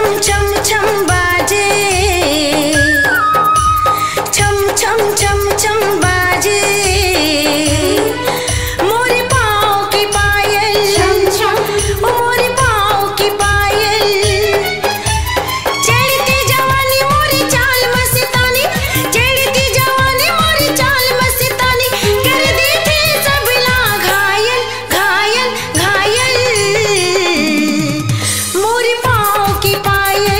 छम छम छम बाजे, छम छम छम छम बाजे, मोरे पाँव की पायल, छम छम मोरे पाँव की पायल। चढ़ती जवानी मोरी चाल मस्तानी, चढ़ती जवानी मोरी चाल मस्तानी, कर देते सब लोग घायल घायल घायल। मोरे पाँव की पायल,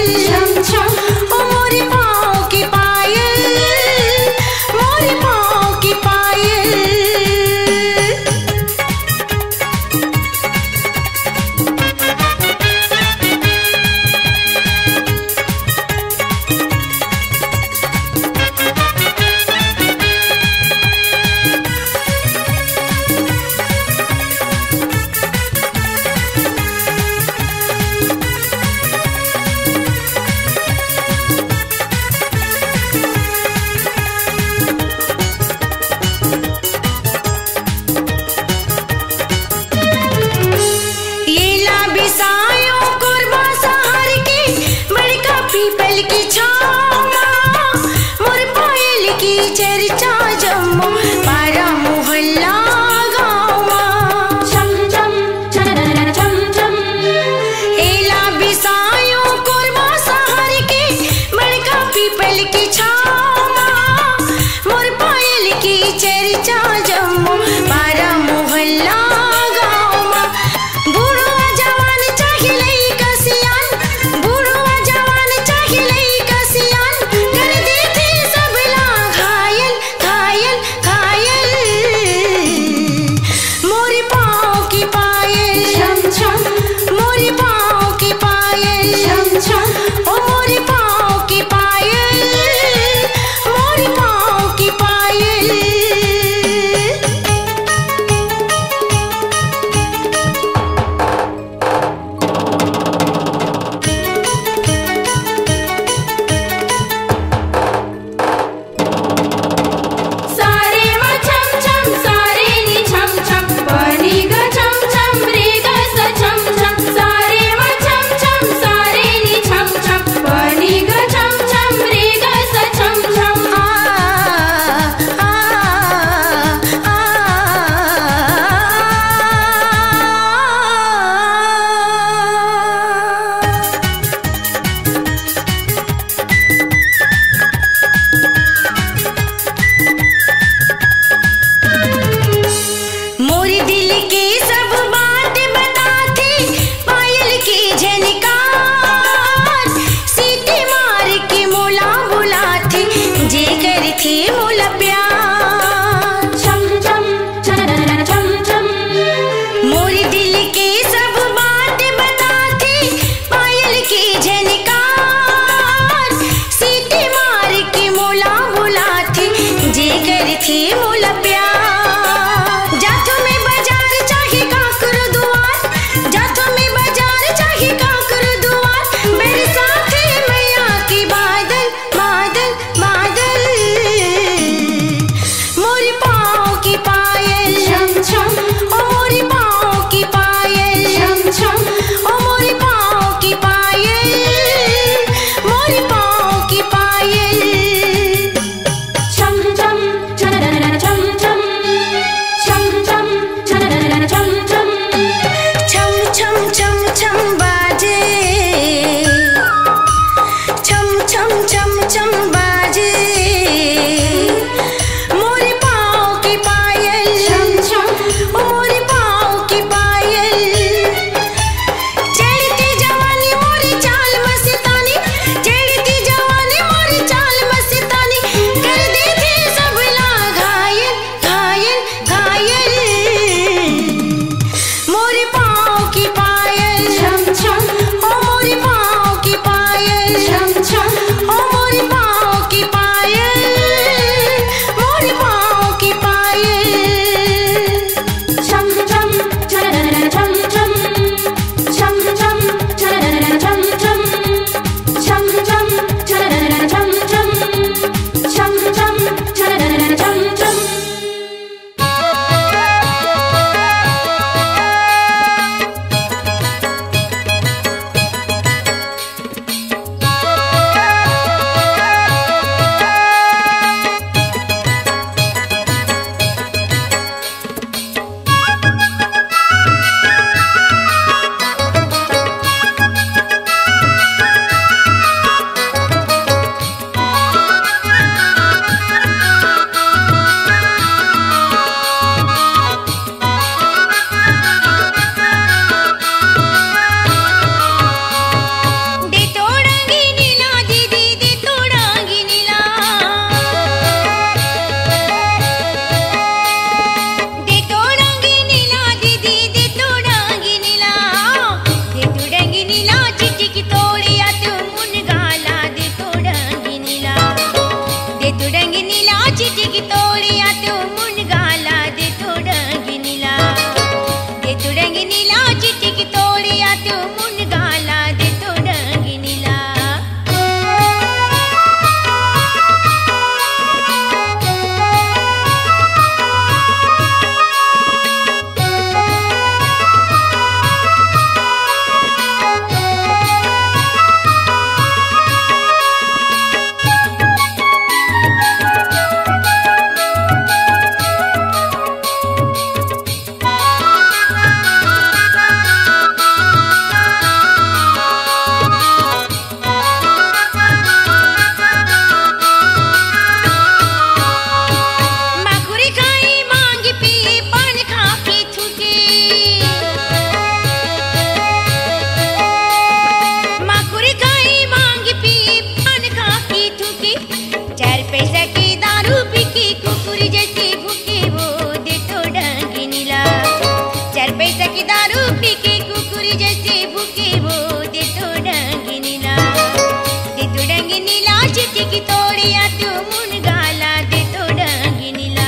तोड़िया तू मुन गाला दे तो डांगिनीला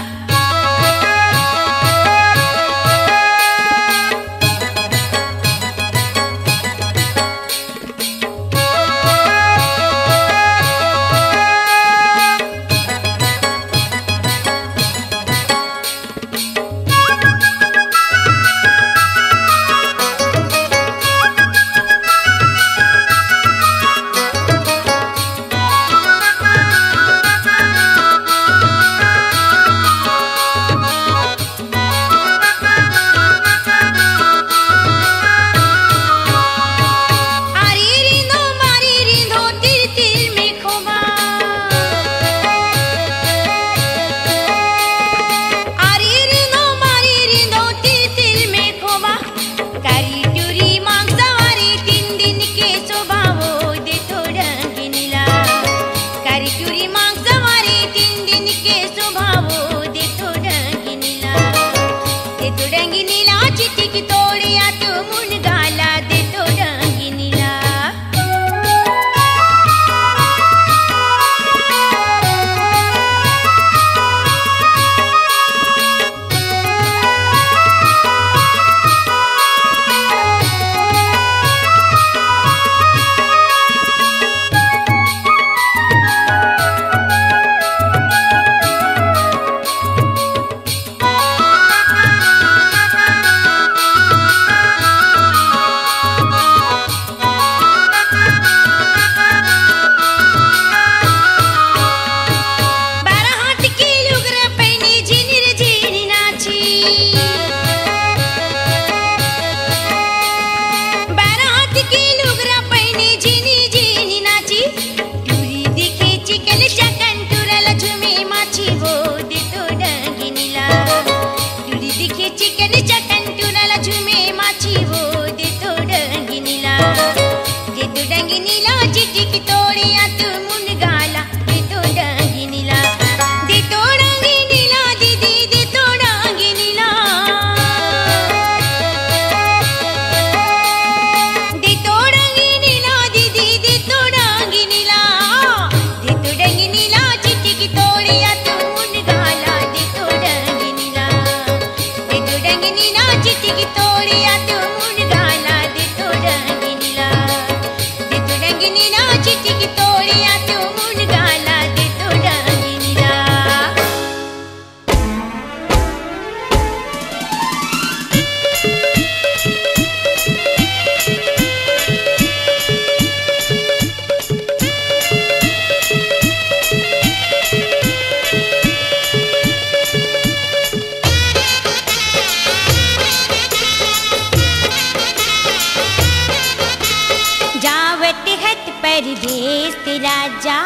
परदेस राजा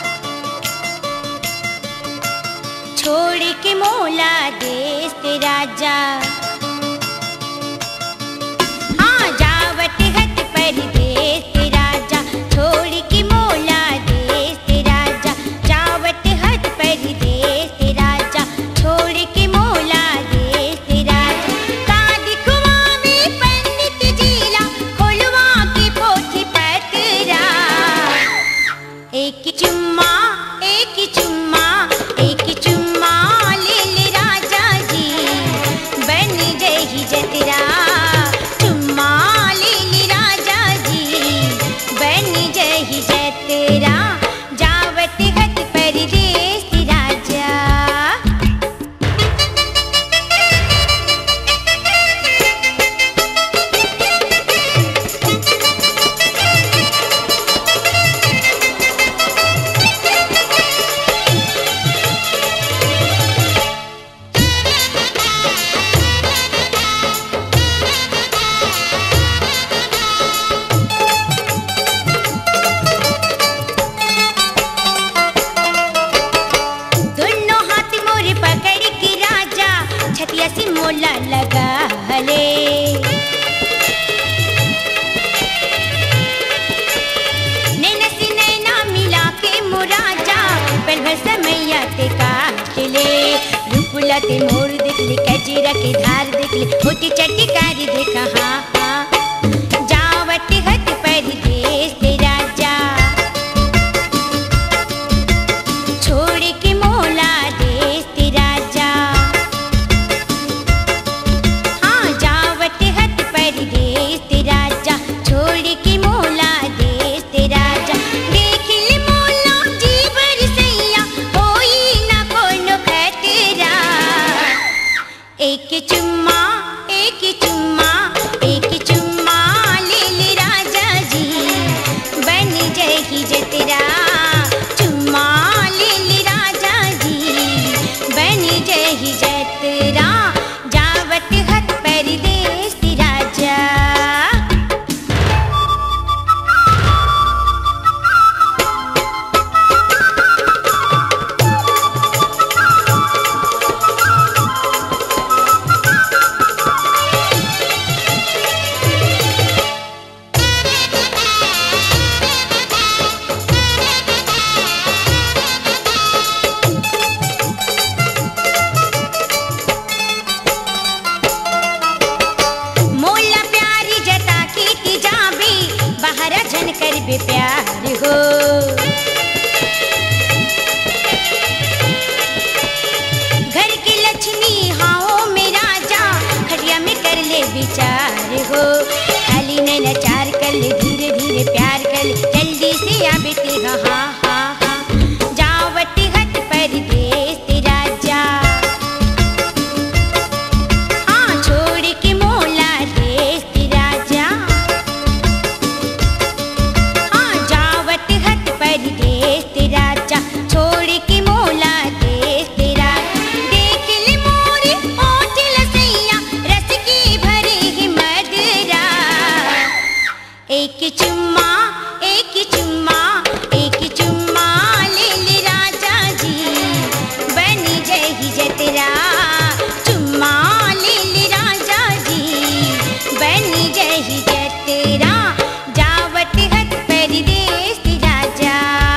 छोड़ के मोला देश राजा हाँ जावट हट परदेस राजा छोड़ के मोला देश राजा जावट हट परदेस राजा छोड़ के मोला देश राजा कादी कुआवी पंडित जीला खोलवा की पोथी पतरा एक चुम्मा ले ले राजा जी बन गई जतरा चुम्मा ले ले राजा जी बन गई जतरा जावत हट परदेस राजा मोला लगा हले नैना से नैना मिला के मुराजा पल भर समैया ते काट ले रूपला ते मोर देख ले कजरा के धार देख ले होती चटकारी देखा हाँ हाँ जावट हट परदेस राजा हो। घर की लक्ष्मी हाओ में राजा, खटिया में कर ले विचार हो। खाली नैना चार कर ले, धीरे धीरे प्यार कर ले, जल्दी से आ बेटे हाँ हाँ हाँ हाँ। जावट हट परदेस तेरा जा, हाँ छोड़ के मोला देश तेरा जा। हाँ जावट हट परदेस तेरा जा, छोड़ के मोला देश तेरा। देख ले मोरे होठ लसैया, रस की भरी ही मदरा। एक चुम्मा एक चुम्मा एक चुम्मा ले ले राजा जी, बनी जही जतरा। चुम्मा ले ले राजा जी, बनी जही जतरा। जावट हट परदेस तेरा जा।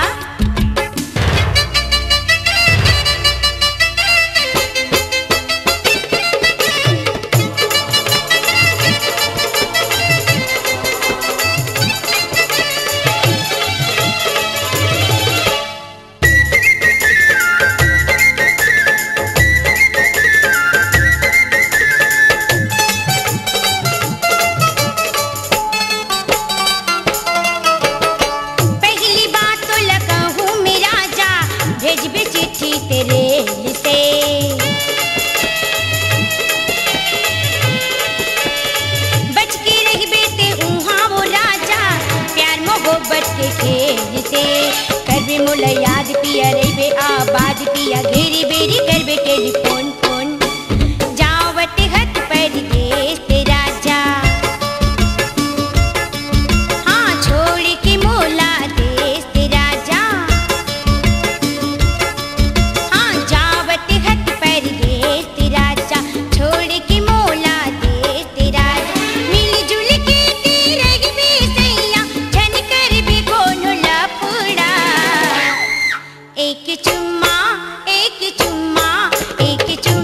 पहली बात तो लगा हूँ मेरा जा, भेजबे चिट्ठी तेरे से। बच के रही बेटे उहाँ वो राजा, प्यार मोहब्बत के खेल से। करबे मोला याद पिया रही आबाद पिया, घेरी बेरी करबे टेलीफोन फोन। जावट हट परदेस तेरा जा, हाँ छोड़ के मोला देश तेरा जा। हाँ जावट हट परदेस तेरा जा, छोड़ के मोला देश तेरा जा। मिलजुल के तेरे भी सैया, झन कर भी कोनो लफड़ा। एक चुम्मा एक चुम्मा एक चुम्मा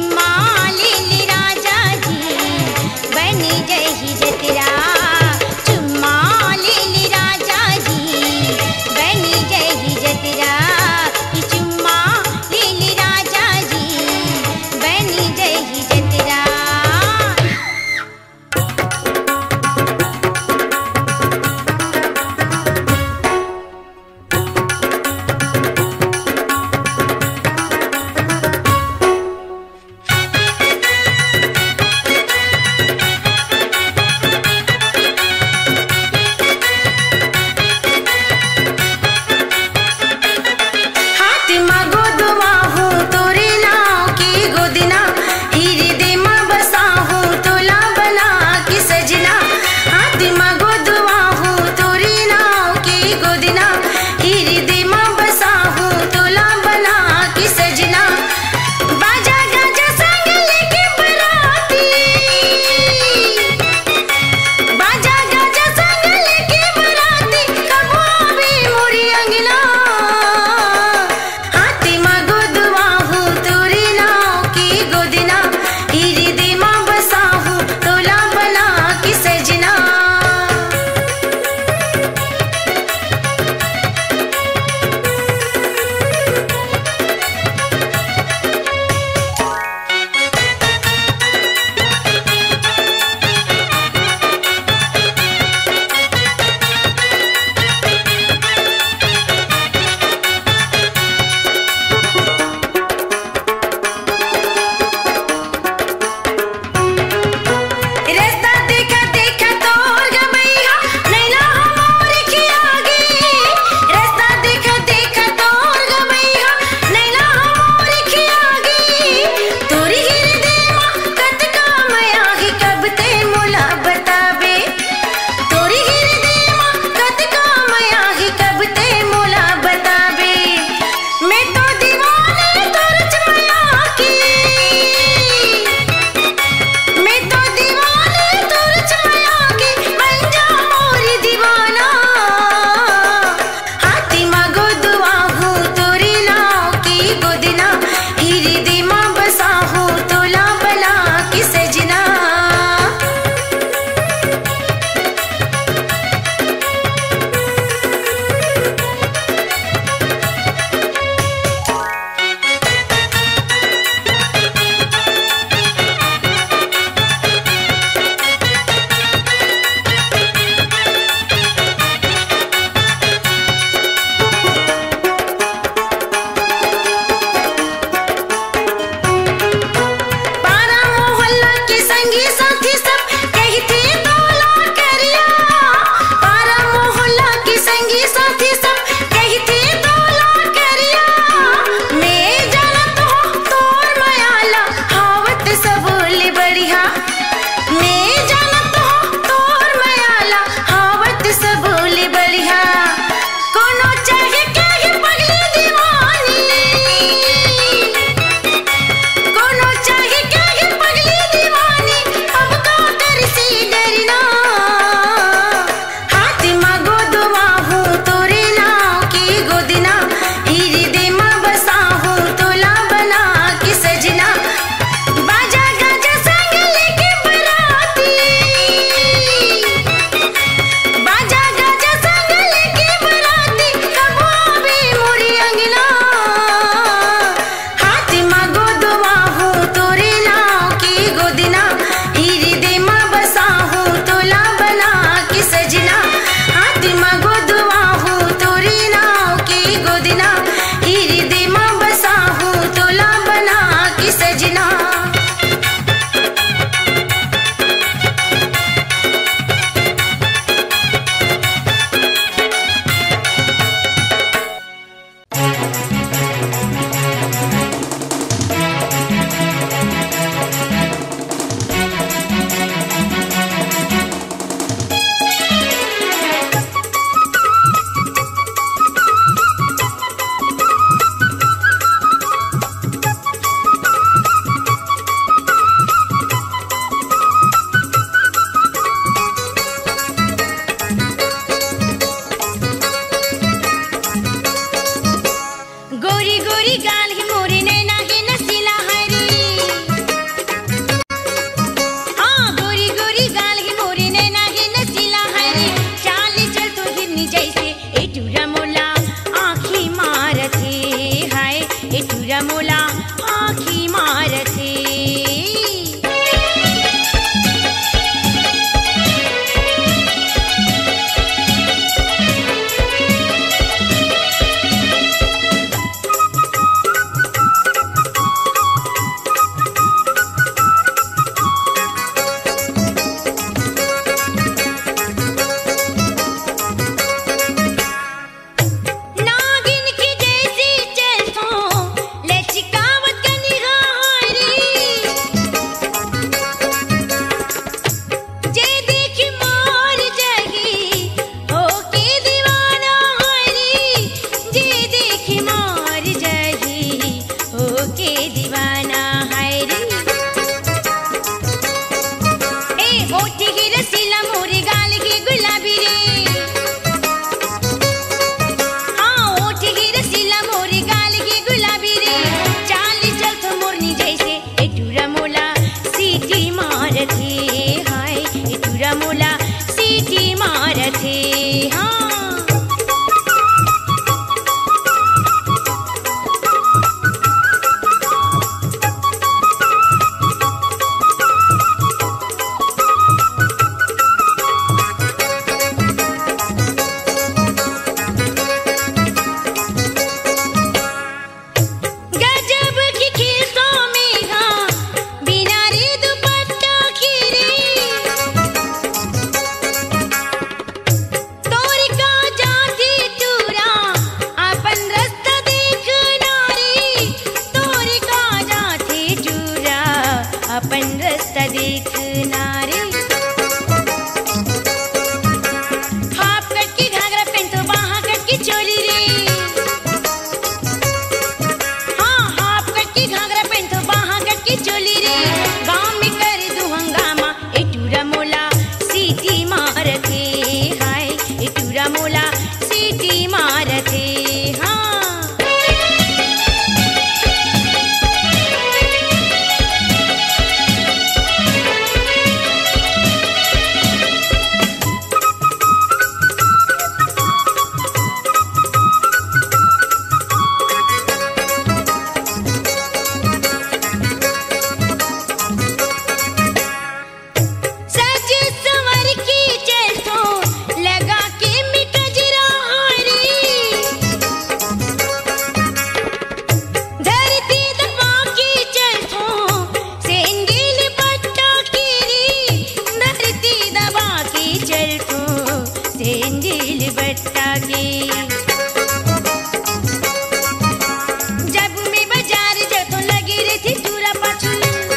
जब मैं बाजार जातो लगी रही थी चूरा पाछू,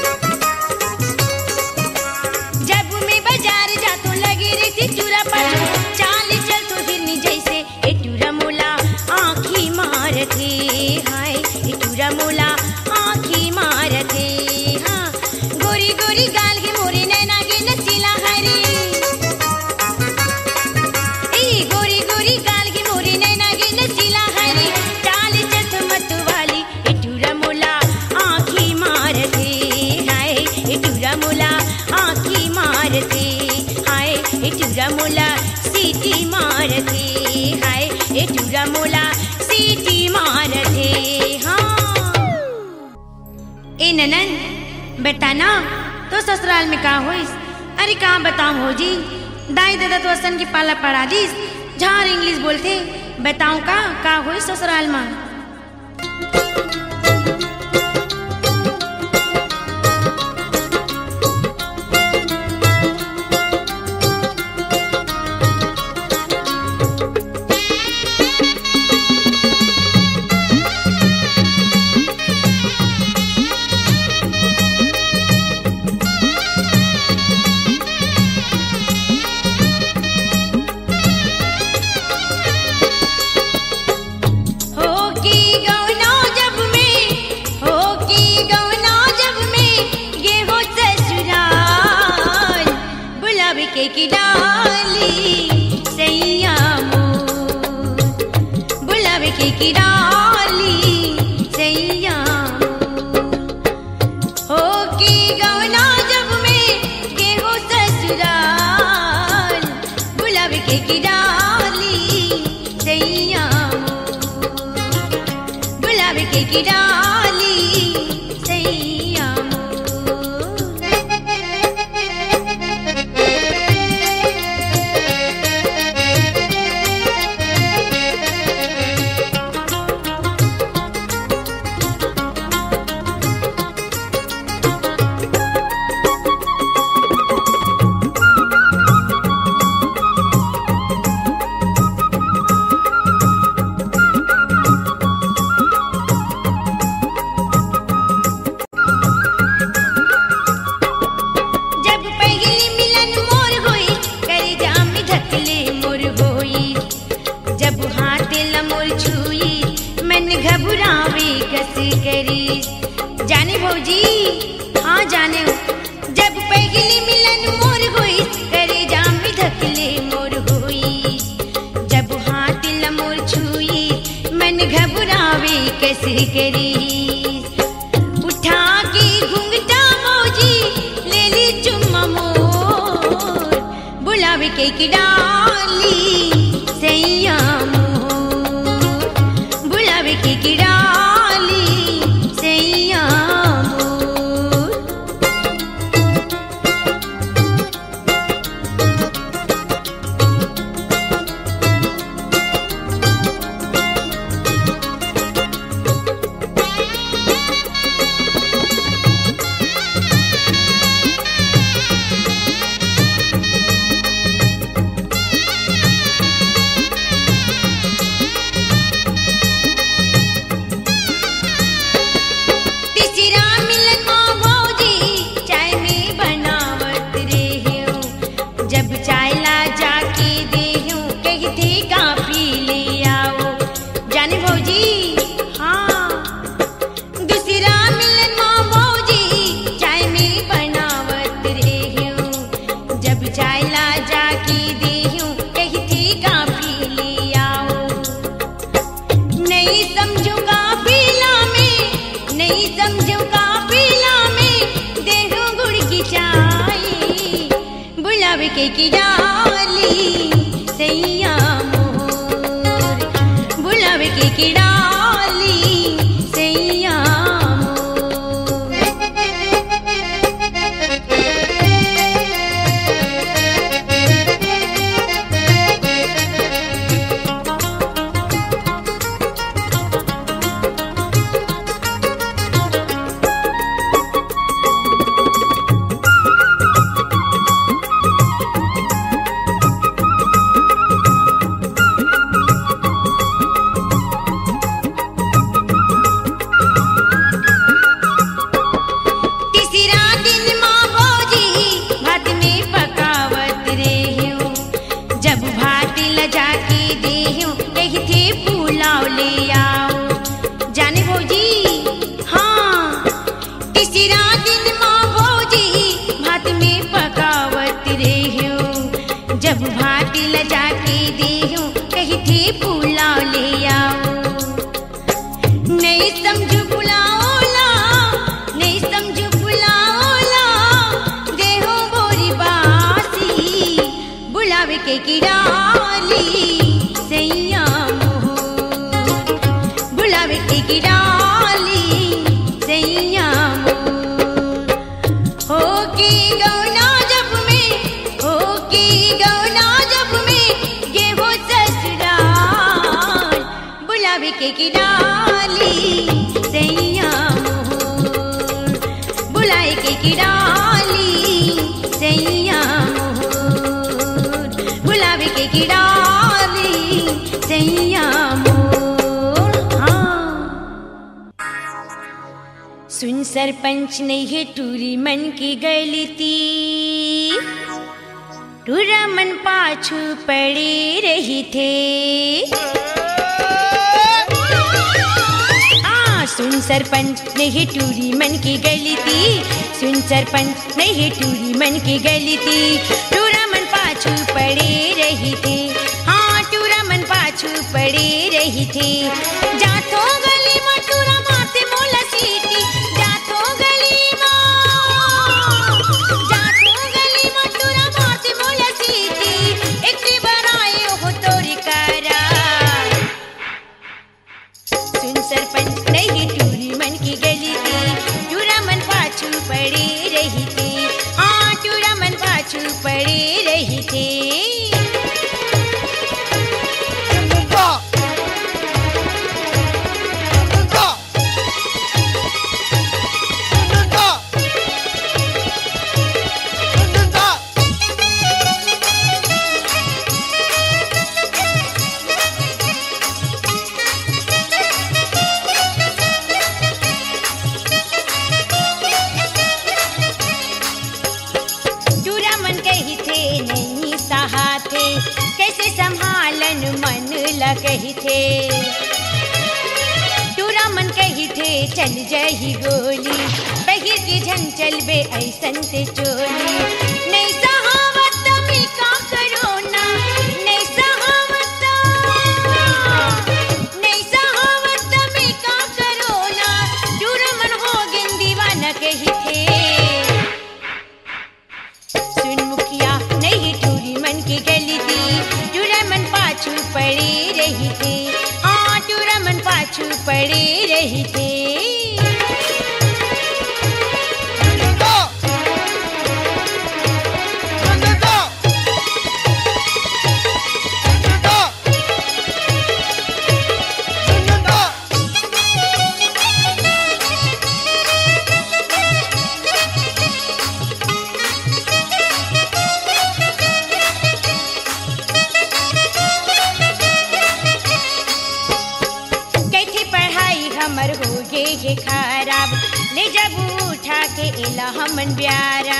जब मैं बाजार जातो लगी रही थी चूरा पाछू, चाल चल तो हिरनी जैसे ए टूरा मोला आँखी मारते, हाय ए टूरा मोला आँखी मारते। हाँ गोरी गोरी गाल के मोरे नैना के नसीला हरी, गोरी गोरी गाल की मोरी नैना के नसीला हरी, चाल चल मत वाली ए टूरा मोला आँखी मारते, हाय ए टूरा मोला आँखी मारते, हाय ए टूरा मोला सीटी मारते, हाय ए टूरा मोला सीटी मारते। हाँ ए ननन बताना तो ससुराल में का होइस? अरे कहाँ बताऊं हो जी, दाई दादा तो असन की पाला पड़ा दीस, झार इंग्लिश बोलते, बताऊं का होई ससुराल में? की डाली सैया मोर, बुलावे की डाली सैया हो की गौना जब में गेहो ससुराल, बुलावे की डाली सैया मोर, बुलावे की डाली सैया घबरावे कस करी जाने भौजी, हाँ जाने जब पहली मिलन मोर होई, करे जाम धकले मोर होई, जब हाथ लमोर छुई मन घबरावे कस करी, उठा के घुंघटा मौजी ले ली चुम्मा मोर, बुलावे के की डाली सैया की डाली सैया मोर। के की डाली सैया मोर, बुलावे के की डाली सैया मोर। के की डाली सैया मोर, बुलाए के की डाली सैया मोर, बुलावे के की डाली सैया मोर। हाँ सुन सरपंच नहीं है टूरी मन की गलती, टूरा मन पाछू पड़े रही थे। सुन सरपंच नहीं टूरी मन की गलती, सुन सरपंच नहीं टूरी मन की गलती, टूरा मन पाछू पड़े रही थे। हाँ टूरा मन पाछू पड़े रही थे। जातो गली में टूरा माथे मोला सीटी, जातो गली में टूरा माथे मोला सीटी, एक बनाए हो तोरी करा। सुन सरपंच नहीं टूरी मन की गलती, टूरा मन पाछू पड़े रही थी। हाँ टूरा मन पाछू पड़े रही थी। कैसे संभालन मन लगही थे, टूरा मन कही थे चल जाही गोली, बहिर के झन चलबे ऐसन ते चोली। नहीं सहावत में का करो ना, नहीं सहावत में का करो ना, टूरा मन हो गिन दीवाना कही थे। सुन मुखिया नहीं टूरी मन की गलती, टूरा मन पाछू पड़े रही थी। हाँ टूरा मन पाछू पड़े रही थी। ये खराब ले जब उठा के एला हमन ब्यारा,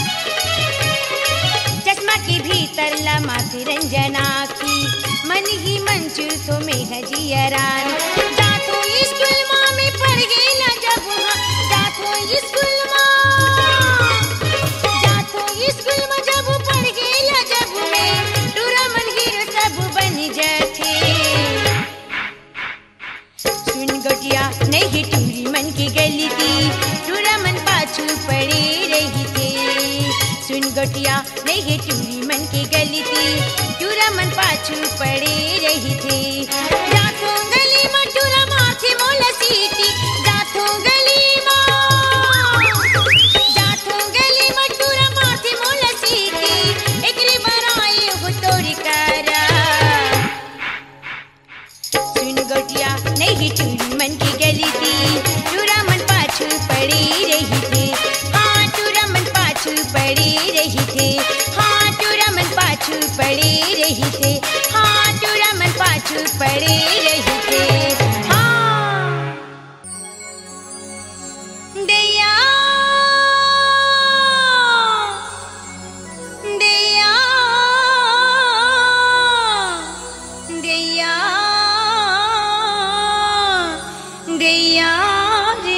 चश्मा के भीतर ला माथे रंजना की, मन ही मंचू तो में हजियरान। जातो स्कूल माँ में पढ़ गेला जब, जातो स्कूल में जब पढ़ गेला जब में, टूरा मन हीरो सब बन जाते। सुन गोटिया नहीं टूरी मन की गलती, टूरा मन पाछू पड़े रही थे। सुन गोटिया नहीं टूरी मन की गलती, टूरा मन पाछू पड़े रही थे। जातो गली में टूरा माथे मोला सीटी, जातो गली में टूरा माथे मोला सीटी, एकरे बराए हो तोरी करा। सुन गोटिया नहीं टूरी मन की गलती, टूरा मन पाछू पड़े रही थे। हाँ टूरा मन पाछू पड़े रही थे। हाँ टूरा मन पाछू पड़े रही थे। हाँ टूरा मन पाछू पड़े रही थे। हाँ दैया दैया दैया दैया रे।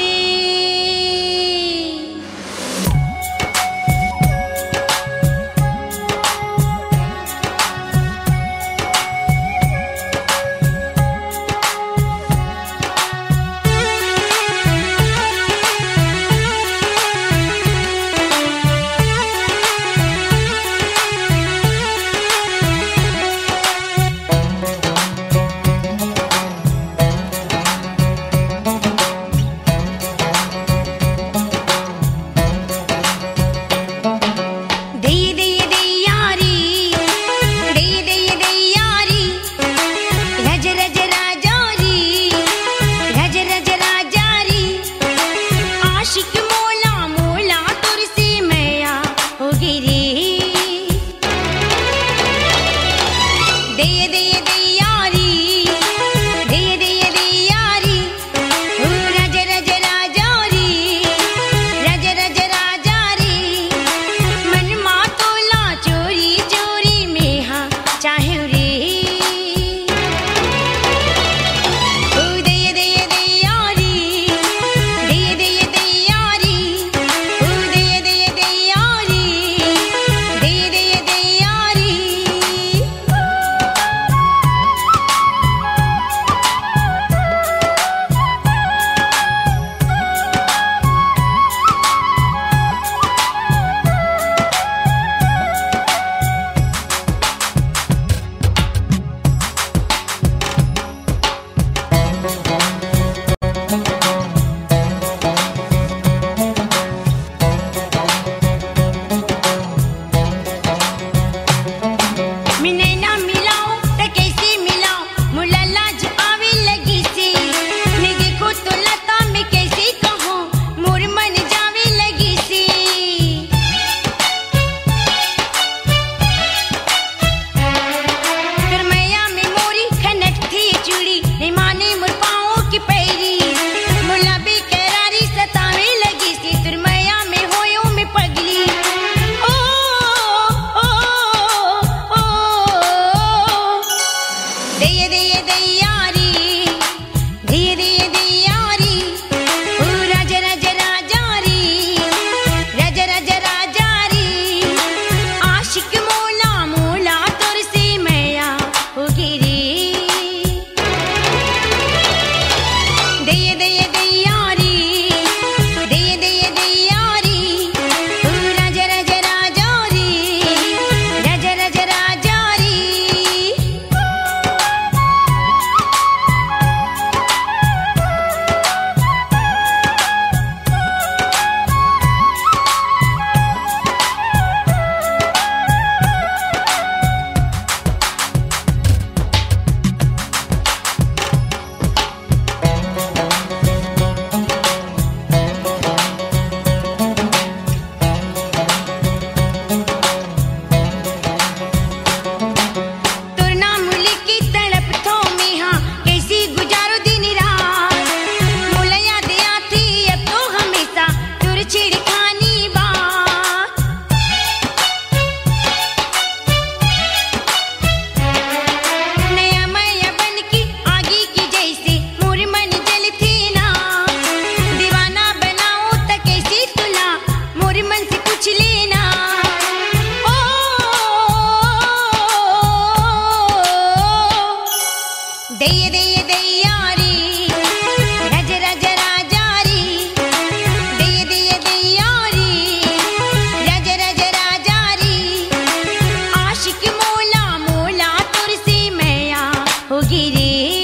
दैयारी रज रज राजारी दिए दिए दैयारी रज रज राजारी आशिक मोला मोला तुरसी मैया होगी रे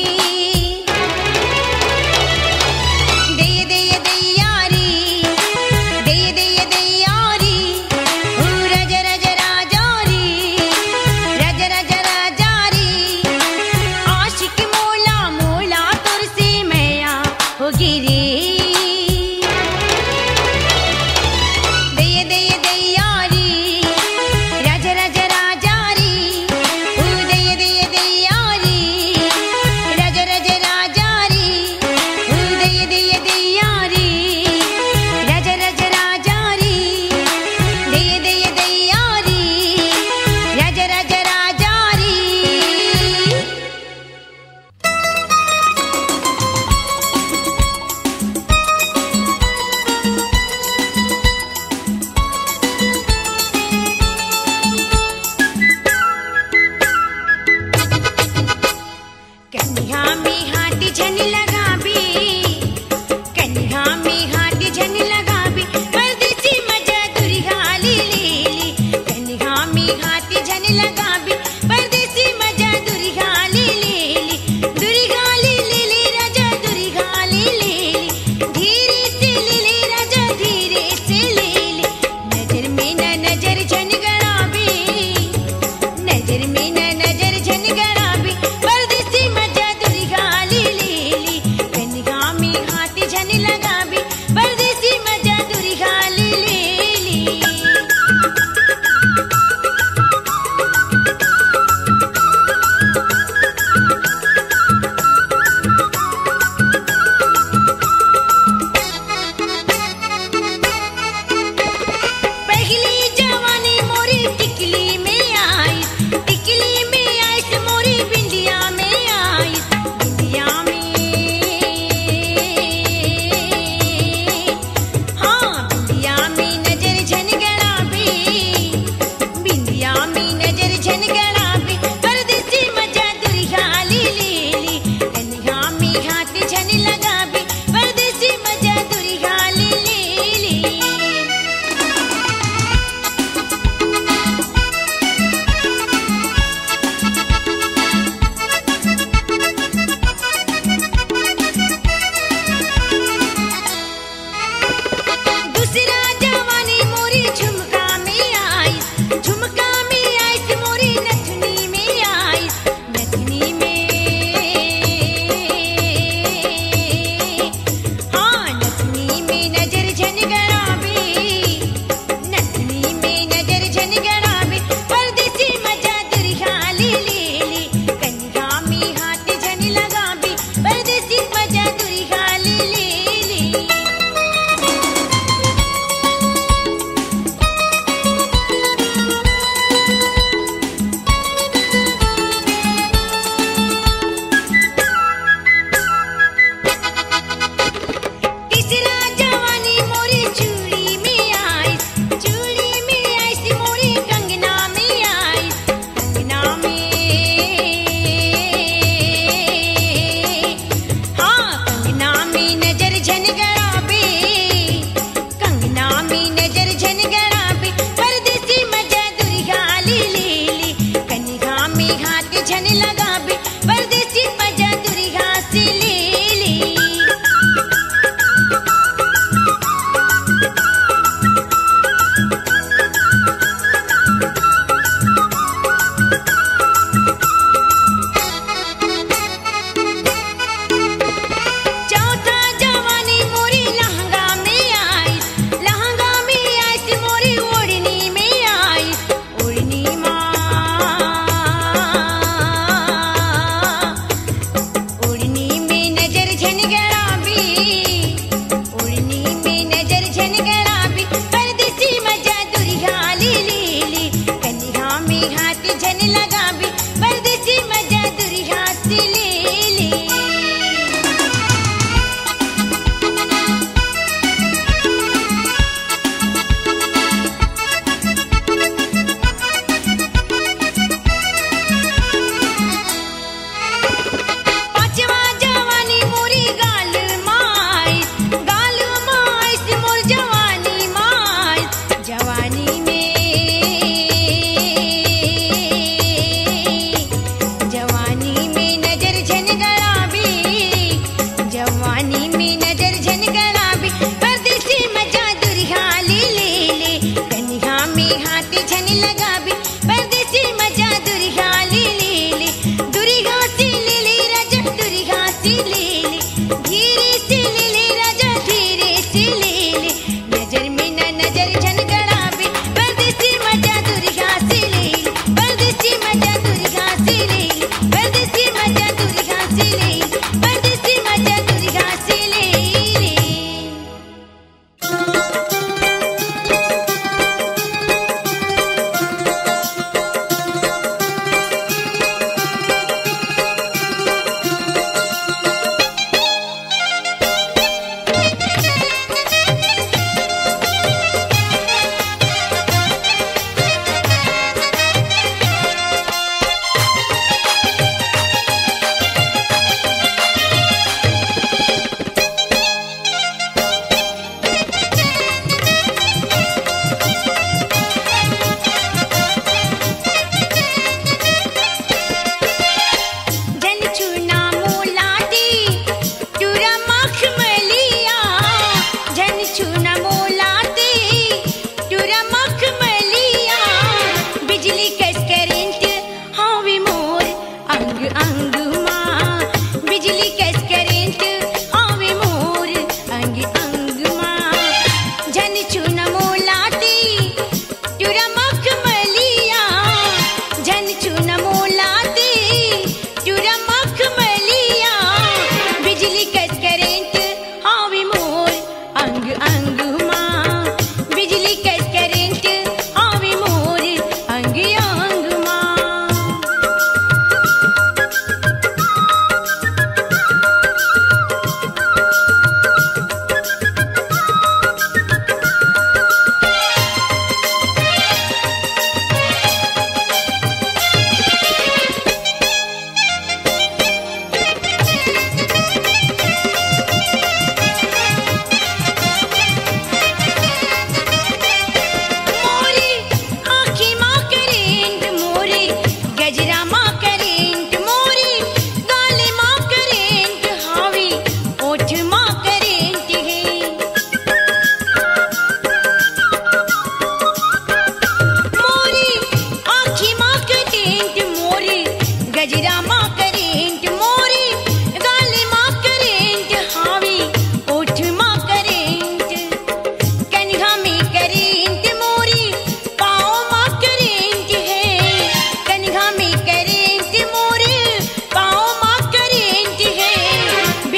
दिए दिए दैयारी दिए दिए दैयारी रज रज राजारी रज रज राजारी आशिक मोला मोला तुरसी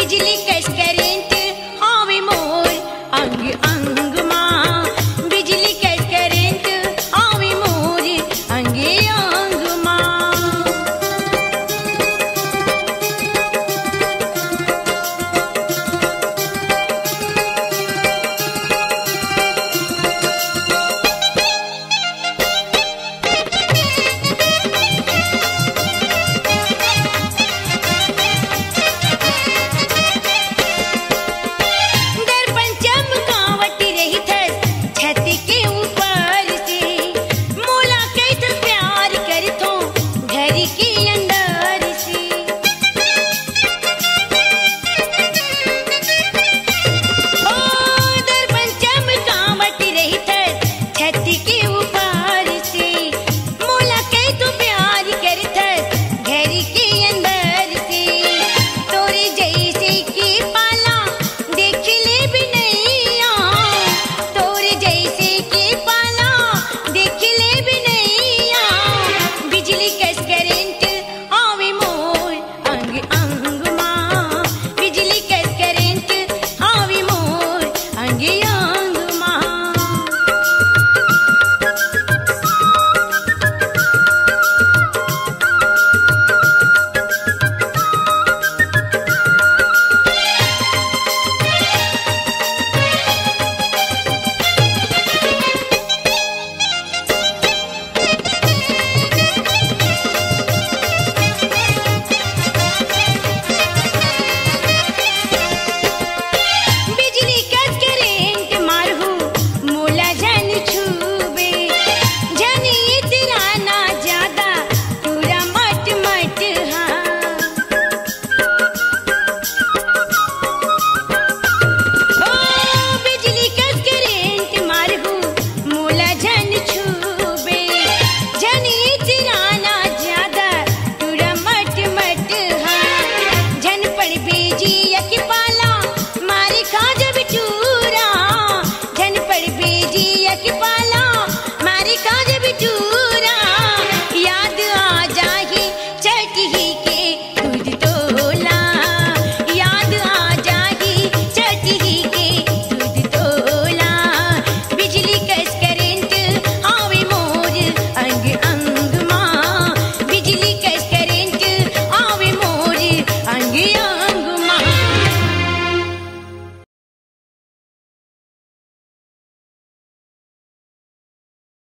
बिजली के